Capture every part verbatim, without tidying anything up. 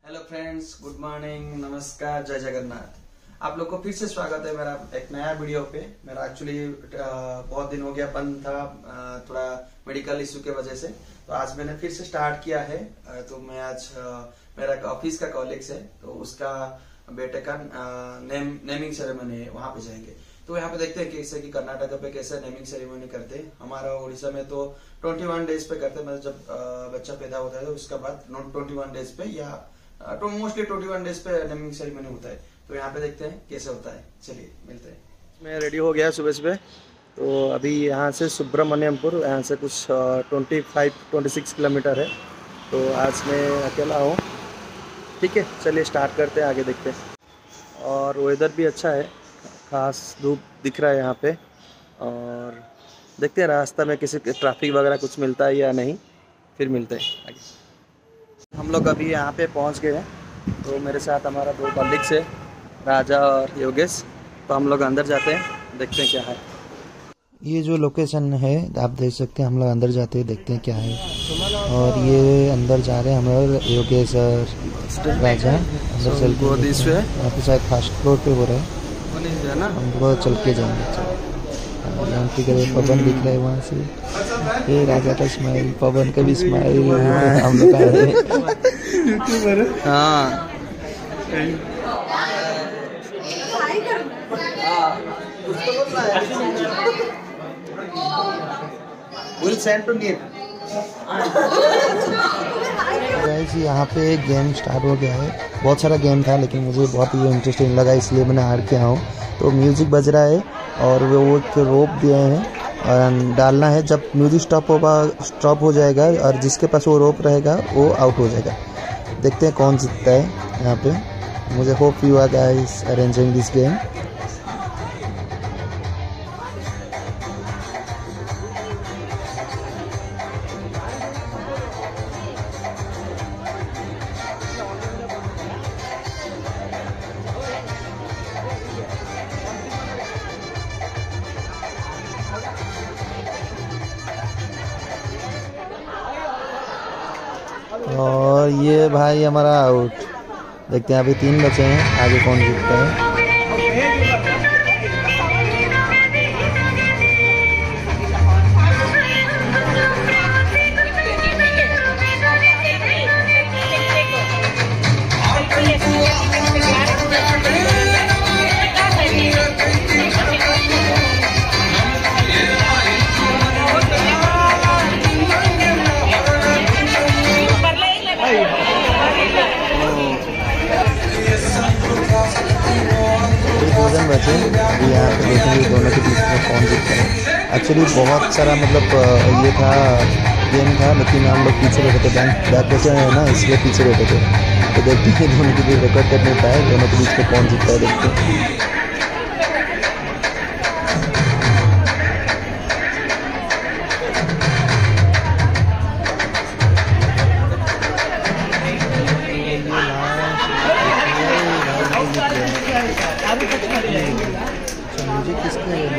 Hello friends, good morning, नमस्कार, जय जगन्नाथ। आप लोग को फिर से स्वागत है मेरा एक नया वीडियो पे। मेरा एक्चुअली बहुत दिन हो गया बंद था, थोड़ा मेडिकल इशू के वजह से। तो आज मैंने फिर से स्टार्ट किया है। तो मैं आज मेरा ऑफिस का कॉलीग्स है, तो उसका बेटे का नेम नेमिंग सेरेमनी है, वहां पे जाएंगे। तो यहाँ पे देखते हैं कैसे कि कर्नाटक पे कैसे नेमिंग सेरेमनी करते हैं। हमारा उड़ीसा में तो इक्कीस डेज पे करते हैं, मतलब जब बच्चा पैदा होता है तो उसके बाद इक्कीस डेज पे या तो मोस्टली इक्कीस डेज पे नेमिंग सेरेमनी होता है। तो यहाँ पे देखते हैं कैसे होता है। चलिए मिलते हैं। मैं रेडी हो गया सुबह सुबह। तो अभी यहाँ से सुब्रमण्यमपुर, यहाँ से कुछ पच्चीस छब्बीस किलोमीटर है। तो आज मैं अकेला हूँ। ठीक है, चलिए स्टार्ट करते हैं, आगे देखते हैं। और वेदर भी अच्छा है, खास धूप दिख रहा है यहाँ पे। और देखते हैं रास्ता में किसी ट्रैफिक वगैरह कुछ मिलता है या नहीं, फिर मिलते हैं आगे। हम लोग अभी यहाँ पे पहुँच गए हैं। तो मेरे साथ हमारा दो कॉलीग्स है, राजा और योगेश। तो हम लोग अंदर जाते हैं, देखते हैं क्या है। ये जो लोकेशन है आप देख सकते हैं। हम लोग अंदर जाते हैं, देखते हैं क्या है। और ये अंदर जा रहे हैं हम लोग, योगेश और राजा अंदर चल के। यहाँ पे शायद फर्स्ट फ्लोर पे हो रहा है ना, हम लोग चल के जाएंगे। एंट्री करे, पवन दिख रहा है वहाँ से। ये राजा का स्माइल, पवन का भी स्माइल, हम लोग आए यूट्यूबर। हाँ We'll send to Neil. Guys, यहाँ पे एक गेम स्टार्ट हो गया है। बहुत सारा गेम था लेकिन मुझे बहुत ही इंटरेस्टिंग लगा, इसलिए मैंने हार के आया हूँ। तो म्यूजिक बज रहा है और वो एक रोप दिए हैं और डालना है। जब म्यूजिक स्टॉप होगा स्टॉप हो जाएगा और जिसके पास वो रोप रहेगा वो आउट हो जाएगा। देखते हैं कौन जीतता है यहाँ पे। मुझे hope you are guys arranging this game. और ये भाई हमारा आउट। देखते हैं, अभी तीन बचे हैं, आगे कौन जीतता है। बचे अभी यहाँ पे देखेंगे दोनों के बीच में कौन जीतता है। एक्चुअली बहुत सारा मतलब ये था गेम था, लेकिन हम लोग पीछे बैठे थे, बैंक बैक बचे हैं ना, इसलिए पीछे बैठे थे। तो देखते हैं दोनों के बीच रिकॉर्ड करने पाए, दोनों के बीच में कौन जीतता है, देखते हैं। म्यूजिक किसका है?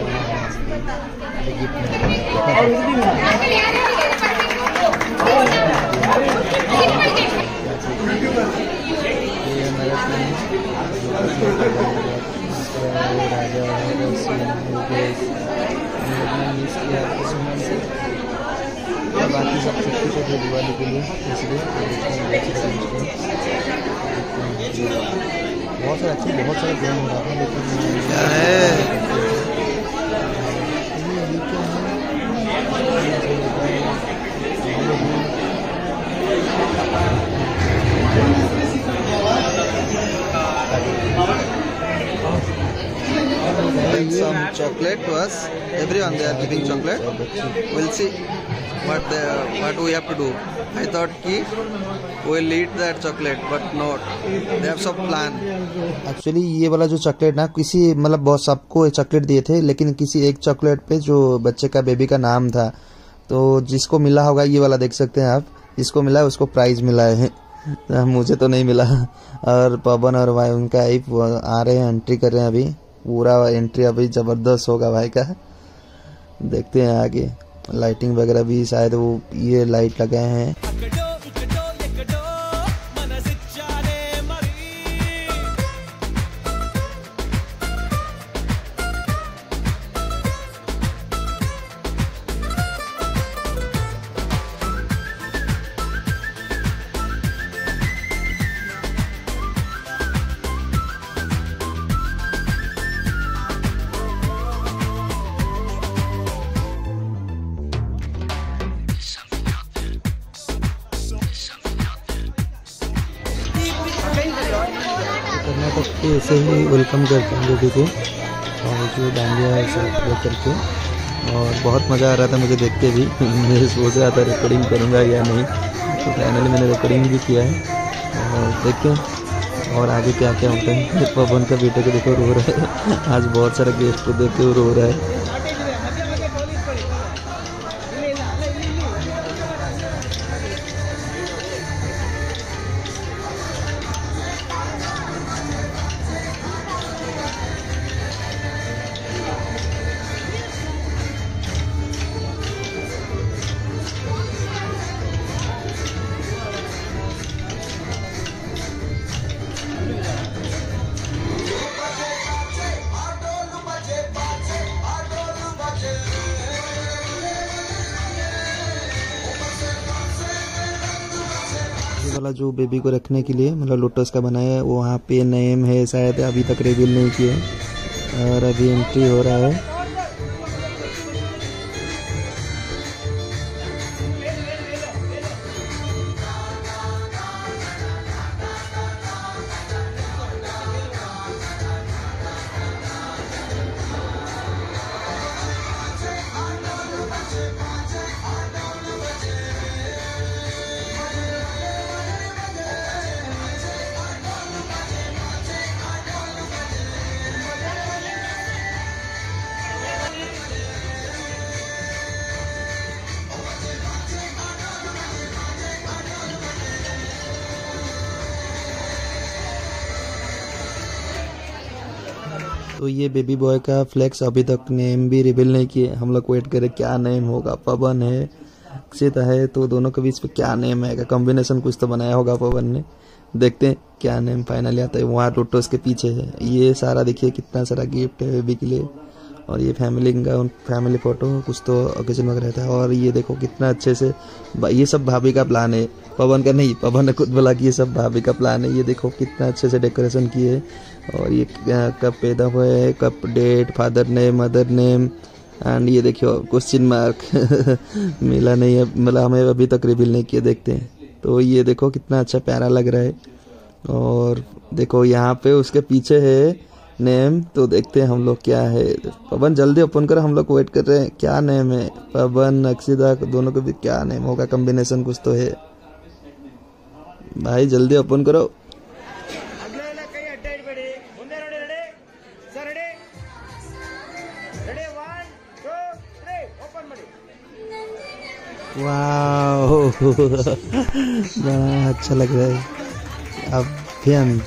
बाकी सब छुट्टी छोटे दिवाली के लिए, इसलिए बहुत सारे अच्छे बहुत सारे गेम हो रहा है। लेकिन क्या है some chocolate to us. Everyone they are giving chocolate. We'll see what the, what we have to do. I thought ki we'll eat that chocolate, but not. They have some plan. Actually ये वाला जो chocolate ना, किसी मतलब बहुत सबको chocolate दिए थे, लेकिन किसी एक चॉकलेट पे जो बच्चे का बेबी का नाम था, तो जिसको मिला होगा ये वाला देख सकते हैं आप, जिसको मिला है उसको प्राइज मिला है। मुझे तो नहीं मिला। और पवन और भाई उनका आ रहे हैं, एंट्री कर रहे हैं अभी। पूरा एंट्री अभी जबरदस्त होगा भाई का। देखते हैं आगे। लाइटिंग वगैरह भी शायद वो ये लाइट लगाए हैं। कर्नाटक के ऐसे ही वेलकम करते हैं बेबी को, और जो डांडिया सब प्ले करके, और बहुत मज़ा आ रहा था मुझे देख के भी। मैं सोच रहा था रिकॉर्डिंग करूँगा या नहीं, तो फाइनली मैंने रिकॉर्डिंग भी किया है। और देखते हैं और आगे क्या क्या होता है। पवन का बेटे को देखो रो रहा है, आज बहुत सारे गेस्ट को देख के रो रहा है। ये वाला जो बेबी को रखने के लिए मतलब लोटस का बनाया है, वो वहाँ पे नेम है शायद, अभी तक रिवील नहीं किया, और अभी एंट्री हो रहा है। तो ये बेबी बॉय का फ्लेक्स अभी तक नेम भी रिवील नहीं किए, हम लोग वेट करें क्या नेम होगा। पवन है, अक्षित है, तो दोनों के बीच पे क्या नेम है, कॉम्बिनेशन कुछ तो बनाया होगा पवन ने। देखते हैं क्या नेम फाइनली आता है। वहाँ लोटस के पीछे है, ये सारा देखिए कितना सारा गिफ्ट है बेबी के लिए, और ये फैमिली का फैमिली फोटो कुछ तो ओकेजन वगैरह रहता है। और ये देखो कितना अच्छे से, ये सब भाभी का प्लान है, पवन का नहीं, पवन ने खुद बोला कि ये सब भाभी का प्लान है। ये देखो कितना अच्छे से डेकोरेशन किए, और ये कब पैदा हुए है, कब date, father name, mother name, and ये देखियो क्वेश्चन मार्क मिला नहीं है, मतलब हमें अभी तक रिवील नहीं किया, देखते हैं। तो ये देखो कितना अच्छा प्यारा लग रहा है। और देखो यहाँ पे उसके पीछे है नेम, तो देखते हैं हम लोग क्या है। पवन जल्दी ओपन करो, हम लोग वेट कर रहे हैं क्या नेम है। पवन अक्षिता दोनों के भी क्या नेम होगा, कॉम्बिनेशन कुछ तो है भाई, जल्दी ओपन करो। वाह बड़ा अच्छा लग रहा है। अब फिर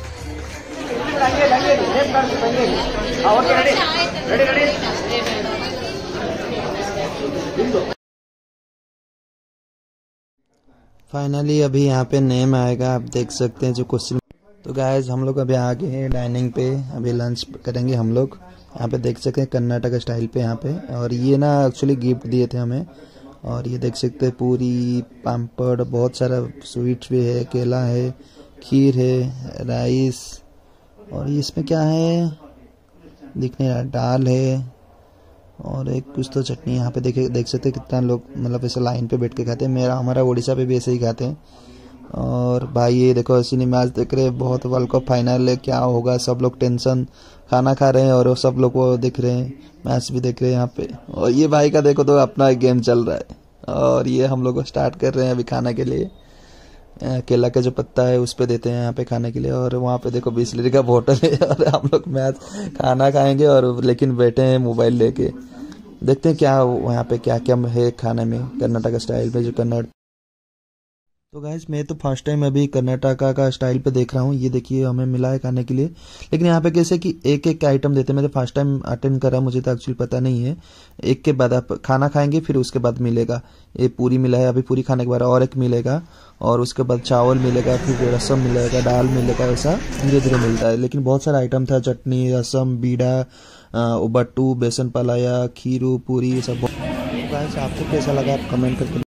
फाइनली अभी यहाँ पे नेम आएगा, आप देख सकते हैं जो क्वेश्चन। तो गाइस हम लोग अभी आ गए हैं डाइनिंग पे, अभी लंच करेंगे हम लोग। यहाँ पे देख सकते हैं कर्नाटक स्टाइल पे यहाँ पे, और ये ना एक्चुअली गिफ्ट दिए थे हमें। और ये देख सकते हैं पूरी, पापड़, बहुत सारा स्वीट्स भी है, केला है, खीर है, राइस, और इसमें क्या है दिखने रहा, दाल है, और एक कुछ तो चटनी। यहाँ पे देखे देख सकते हैं कितना लोग मतलब ऐसे लाइन पे बैठ के खाते हैं। मेरा हमारा उड़ीसा पे भी ऐसे ही खाते हैं। और भाई ये देखो सिनेमाज देख रहे हैं, बहुत वर्ल्ड कप फाइनल है, क्या होगा, सब लोग टेंशन, खाना खा रहे हैं और सब लोग वो देख रहे हैं, मैच भी देख रहे हैं यहाँ पे। और ये भाई का देखो तो अपना गेम चल रहा है, और ये हम लोग स्टार्ट कर रहे हैं अभी खाना के लिए। केला का जो पत्ता है उस पे देते हैं यहाँ पे खाने के लिए। और वहाँ पे देखो बिस्लरी का बोतल है, और हम लोग मैच खाना खाएंगे और लेकिन बैठे हैं मोबाइल लेके। देखते हैं क्या वहाँ पे क्या क्या है खाने में कर्नाटक स्टाइल में, जो कर्नाटक। तो गाइस मैं तो फर्स्ट टाइम अभी कर्नाटका का स्टाइल पे देख रहा हूँ। ये देखिए हमें मिला है खाने के लिए, लेकिन यहाँ पे कैसे कि एक एक आइटम देते हैं। मैं तो फर्स्ट टाइम अटेंड कर रहा हूँ, मुझे तो एक्चुअली पता नहीं है। एक के बाद आप खाना खाएंगे, फिर उसके बाद मिलेगा, ये पूरी मिला है, अभी पूरी खाने के बाद और एक मिलेगा, और उसके बाद चावल मिलेगा, फिर रसम मिलेगा, दाल मिलेगा, ऐसा धीरे धीरे मिलता है। लेकिन बहुत सारा आइटम था, चटनी, रसम, बीड़ा, उबट्टू, बेसन पलाया, खीरू, पूरी, सब। गाइस आपको कैसा लगा आप कमेंट करके